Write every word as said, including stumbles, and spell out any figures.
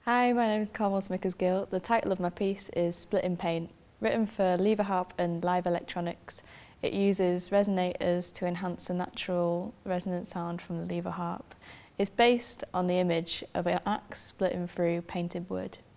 Hi, my name is Carmel Smickersgill. The title of my piece is Split in Paint. Written for lever harp and live electronics, it uses resonators to enhance the natural resonant sound from the lever harp. It's based on the image of an axe splitting through painted wood.